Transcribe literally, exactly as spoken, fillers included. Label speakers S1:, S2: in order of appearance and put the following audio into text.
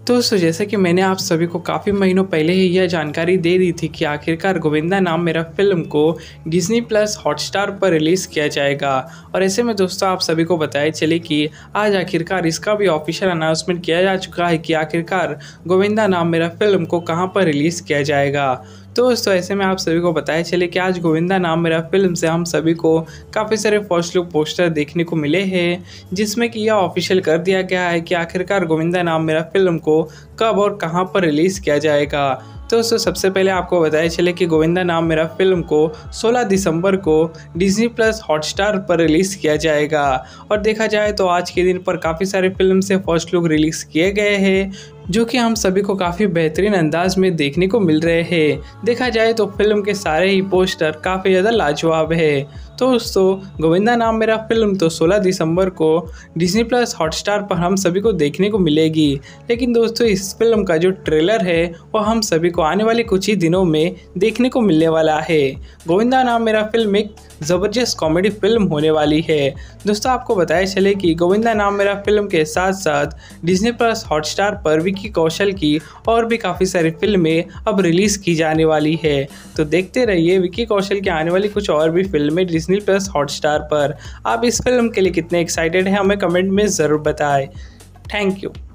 S1: दोस्तों जैसे कि मैंने आप सभी को काफ़ी महीनों पहले ही यह जानकारी दे दी थी कि आखिरकार गोविंदा नाम मेरा फिल्म को डिज्नी प्लस हॉटस्टार पर रिलीज़ किया जाएगा। और ऐसे में दोस्तों आप सभी को बताया चले कि आज आखिरकार इसका भी ऑफिशियल अनाउंसमेंट किया जा चुका है कि आखिरकार गोविंदा नाम मेरा फिल्म को कहां पर रिलीज़ किया जाएगा। तो दोस्तों ऐसे में आप सभी को बताया चले कि आज गोविंदा नाम मेरा फिल्म से हम सभी को काफ़ी सारे फर्स्ट लुक पोस्टर देखने को मिले हैं, जिसमें कि यह ऑफिशियल कर दिया गया है कि आखिरकार गोविंदा नाम मेरा फिल्म को कब और कहां पर रिलीज़ किया जाएगा। तो दोस्तों सबसे पहले आपको बताया चले कि गोविंदा नाम मेरा फिल्म को सोलह दिसंबर को डिज्नी प्लस हॉटस्टार पर रिलीज़ किया जाएगा। और देखा जाए तो आज के दिन पर काफ़ी सारे फिल्म से फर्स्ट लुक रिलीज़ किए गए हैं, जो कि हम सभी को काफ़ी बेहतरीन अंदाज में देखने को मिल रहे हैं। देखा जाए तो फिल्म के सारे ही पोस्टर काफ़ी ज़्यादा लाजवाब है। तो दोस्तों गोविंदा नाम मेरा फिल्म तो सोलह दिसंबर को डिज्नी प्लस हॉटस्टार पर हम सभी को देखने को मिलेगी। लेकिन दोस्तों इस फिल्म का जो ट्रेलर है वो हम सभी को आने वाले कुछ ही दिनों में देखने को मिलने वाला है। गोविंदा नाम मेरा फिल्म एक ज़बरदस्त कॉमेडी फिल्म होने वाली है। दोस्तों आपको बताया चले कि गोविंदा नाम मेरा फिल्म के साथ साथ डिज्नी प्लस हॉटस्टार पर विक्की कौशल की और भी काफ़ी सारी फिल्में अब रिलीज़ की जाने वाली है। तो देखते रहिए विक्की कौशल की आने वाली कुछ और भी फिल्में डिज्नी प्लस हॉटस्टार पर। आप इस फिल्म के लिए कितने एक्साइटेड हैं हमें कमेंट में ज़रूर बताएं। Thank you.